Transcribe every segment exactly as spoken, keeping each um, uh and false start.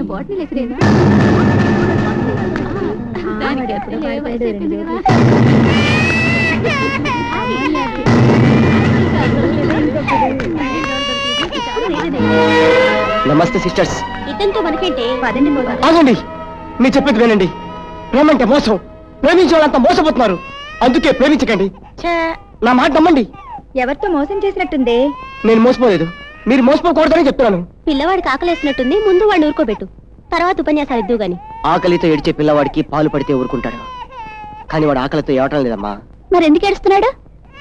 Bottle ఎక్కడేనా నమస్తే sisters. ఇతంతో మనకేంటి పదండి. ఆగండి, మీరు చెప్పేది వినండి. ప్రేమంటే మోసం. ప్రేమించే వాళ్ళంతా మోసపోతున్నారు. అందుకే ప్రేమించకండి. నా మాట నమ్మండి. ఎవరితో మోసం చేసినట్టుంది? నేను మోసపోలేదు, మీరు మోసపోకూడదని చెప్తున్నాను. పిల్లవాడికి ఆకలేసినట్టుంది, ముందు వాడిని ఊరుకోబెట్టు, తర్వాత ఉపన్యాసాలు ఇద్దు గాని. ఆకలితో ఏడిచే పిల్లవాడికి పాలు పడితే ఊరుకుంటాడు, కానీ వాడు ఆకలితో ఏడటం లేదమ్మా. మరి ఎందుకు ఏడుస్తున్నాడు?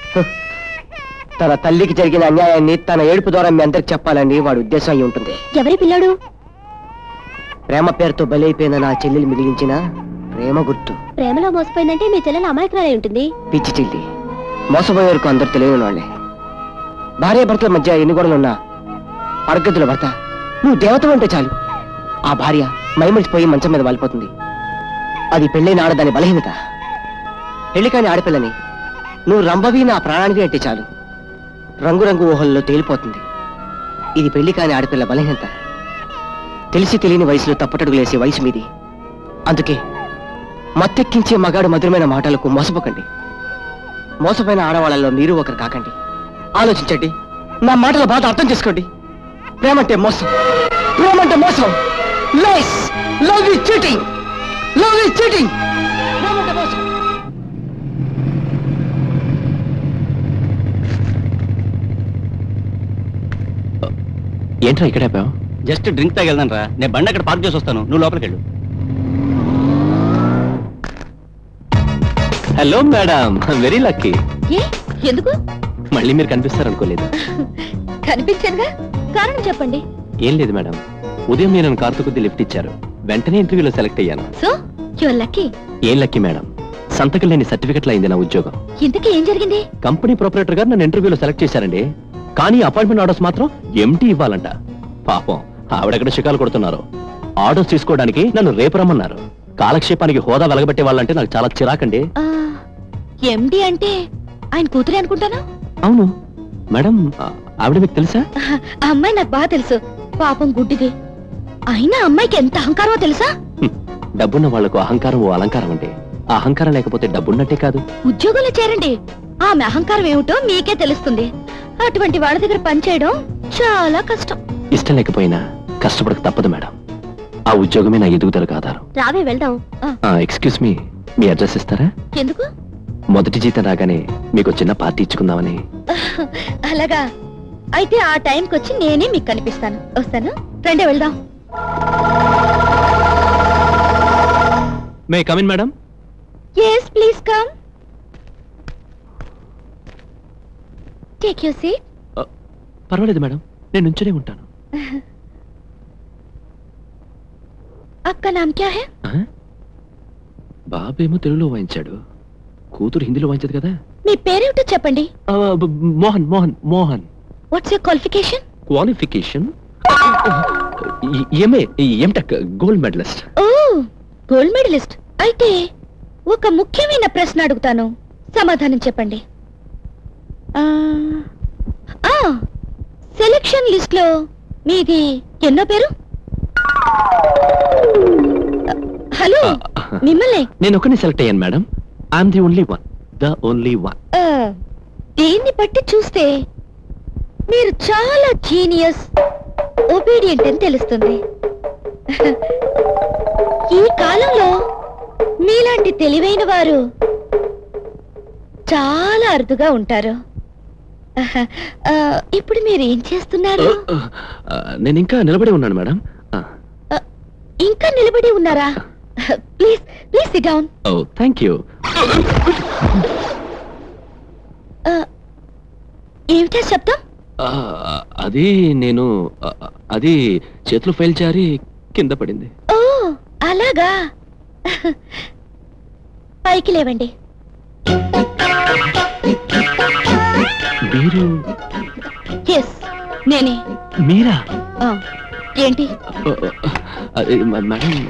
తన తల్లికి జరిగిన అన్యాయాన్ని తన ఏడుపు ద్వారా మీ అందరికి చెప్పాలని వాడి ఉద్దేశం అయి ఉంటుంది. ఎవరి పిల్లాడు? ప్రేమ పేరుతో బలైపోయిన నా చెల్లెలు మిగిలించిన ప్రేమ గుర్తు. ప్రేమలో మోసపోయిందంటే మీ చెల్లెలు అమాయకురాలై ఉంటుంది. పిచ్చి చెల్లి, మోసపోయే వరకు అందరు తెలియని వాళ్ళే. భార్య భర్తల మధ్య ఎన్ని గొడవలున్నా అడగద్దుల భర్త నువ్వు దేవత అంటే చాలు, ఆ భార్య మైమరిచిపోయి మంచం మీద వాలిపోతుంది. అది పెళ్ళైన ఆడదాని బలహీనత. పెళ్లి కాని ఆడపిల్లని నువ్వు రంభవి నా ప్రాణానివి అంటే చాలు, రంగురంగు ఊహల్లో తేలిపోతుంది. ఇది పెళ్లి కాని ఆడపిల్ల బలహీనత. తెలిసి తెలియని వయసులో తప్పటడుగులేసే వయసు మీది. అందుకే మత్తెక్కించే మగాడు మధురమైన మాటలకు మోసపోకండి. మోసపోయిన ఆడవాళ్ళలో మీరు ఒకరు కాకండి. ఆలోచించండి, నా మాటల బాధ అర్థం చేసుకోండి. ప్రేమంటే మోసం, ప్రేమంటే మోసం. Lies, love is cheating, love is cheating. ప్రేమంటే మోసం. ఏంట్రా ఇక్కడ ఆపావు? జస్ట్ డ్రింక్ తాగెళ్దాను రా. నేను బండి అక్కడ పార్క్ చేసి వస్తాను, నువ్వు లోపలికి వెళ్ళు. Hello madam, very lucky. ఎందుకు? మళ్ళీ మీరు కనిపిస్తారనుకోలేదు. కనిపించానుగా, కారణం చెప్పండి. ఏం లేదు మేడం, ఉదయం నేను కార్తో కొద్ది లిఫ్ట్ ఇచ్చారు, వెంటనే ఇంటర్వ్యూలో సెలెక్ట్ అయ్యాను. So your lucky. ఏం లక్కీ మేడం, సంతకం లేని సర్టిఫికెట్లు అయింది నా ఉద్యోగం. ఇంతకీ ఏం జరిగింది? కంపెనీ ప్రొపరేటర్ గారు నన్ను ఇంటర్వ్యూలో సెలెక్ట్ చేశారండి, కానీ అపాయింట్మెంట్ ఆర్డర్స్ మాత్రం ఎంటీ ఇవ్వాలంట. పాపం ఆవిడెక్కడ శికాలు కొడుతున్నారు. ఆర్డర్స్ తీసుకోవడానికి నన్ను రేపు రమ్మన్నారు. కాలక్షేపానికి హోదా వెలగబెట్టే వాళ్ళంటే నాకు చాలా చిరాకండి. ఎండి అంటే ఆయన కూతురే అనుకుంటాను. అవును మేడం, ఆవిడ మీకు తెలుసా? అమ్మాయి నాకు బాగా తెలుసు, పాపం గుడ్డిది. అయినా అమ్మాయికి ఎంత అహంకారమో తెలుసా? డబ్బున్న వాళ్లకు అహంకారం ఓ అలంకారం అంటే, ఆ అహంకారం లేకపోతే డబ్బున్నట్టే కాదు. ఉద్యోగంలో చేరండి, ఆమె అహంకారం ఏమిటో మీకే తెలుస్తుంది. అటువంటి వాళ్ళ దగ్గర పనిచేయడం చాలా కష్టం. ఇష్టం లేకపోయినా కష్టపడక తప్పదు మేడం. ఆ ఉద్యోగమే నా ఎదుగుదలకు ఆధారం. రావే వెళ్దాం. ఎక్స్క్యూజ్ మీ, మీ అడ్రస్ ఇస్తారా? ఎందుకు? మొదటి జీతం రాగానే మీకు చిన్న పార్టీ ఇచ్చుకుందామని. అలాగా, అయితే ఆ టైంకి వచ్చి నేనే మీకు కనిపిస్తాను. వస్తాను, రండి వెళ్దాం. May come in madam? yes please come, take your seat. పర్వాలేదు మేడం, నేను నుంచునే ఉంటాను. आपका नाम क्या है? బాబేమో తెలుగులో వాయించాడు, కూతురు హిందీలో వాయించదు కదా. మీ పేరేమిటో చెప్పండి. Mohan. Mohan Mohan what's your qualification? Qualification MA M Tech gold medalist. Oh, gold medalist. అయితే ఒక ముఖ్యమైన ప్రశ్న అడుగుతాను, సమాధానం చెప్పండి. సెలక్షన్ లిస్ట్ లో మీది ఎన్నో పేరు? హలో, మిమ్మల్ని. నేను ఒకరిని సెలెక్ట్ అయ్యాను madam. I'm the only one, the only one. దీన్ని బట్టి చూస్తే మీరు చాలా జీనియస్, ఒబీడియంట్ అని తెలుస్తుంది. ఈ కాలంలో మీలాంటి తెలివైన వారు చాలా అరుదుగా ఉంటారు. ఇప్పుడు మీరు ఏం చేస్తున్నారు? నేను ఇంకా నిలబడి ఉన్నాను మేడం. ఇంకా నిలబడి ఉన్నారా? Please please sit down. Oh thank you. ఏమిటా శబ్దం? అది నేను అది చేతులు ఫైల్ జారి కింద పడింది. ఓ అలాగా, పైకి లేవండి. మీరు? ఎస్, నేనే. మీరా? ఏంటి? మేడం,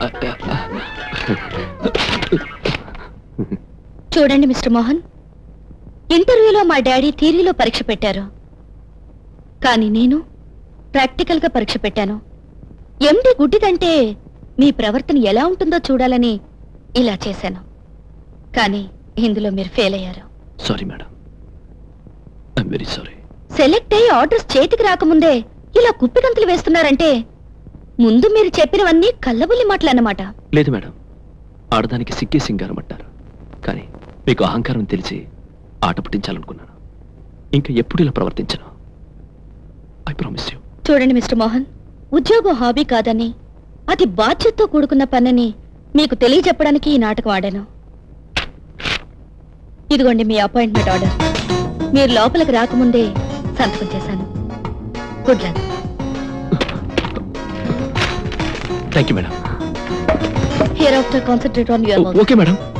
చూడండి మిస్టర్ మోహన్, ఇంటర్వ్యూలో మా డాడీ థియరీలో పరీక్ష పెట్టారు, కానీ నేను ప్రాక్టికల్ గా పరీక్ష పెట్టాను. ఎండి గుడ్డిదంటే మీ ప్రవర్తన ఎలా ఉంటుందో చూడాలని ఇలా చేశాను. కానీ ఇందులో మీరు ఫెయిల్ అయ్యారు. Sorry madam, I'm very sorry. Select అయ్యి ఆర్డర్స్ చేతికి రాకముందే ఇలా కుప్పిగంతులు వేస్తున్నారంటే ముందు మీరు చెప్పినవన్నీ కళ్ళబుల్లి మాటలన్నమాట. లేదు మేడం, ఆడదానికి సిగ్గే సింగారం అంటారు. కానీ మీకు అహంకారం తెలిసి ఆట పుట్టించాలనుకున్నాను. ఇంకా ఎప్పుడు ఇలా ప్రవర్తించను. I promise you. చూడండి మిస్టర్ మోహన్, ఉద్యోగం హాబీ కాదని, అది బాధ్యతతో కూడుకున్న పనని మీకు తెలియజెప్పడానికి ఈ నాటకం ఆడాను. ఇదిగోండి మీ అపాయింట్మెంట్ ఆర్డర్. మీరు లోపలికి రాకముందే సంతకం చేశాను. Good luck. Thank you madam. Hereafter concentrate on your work. Okay madam.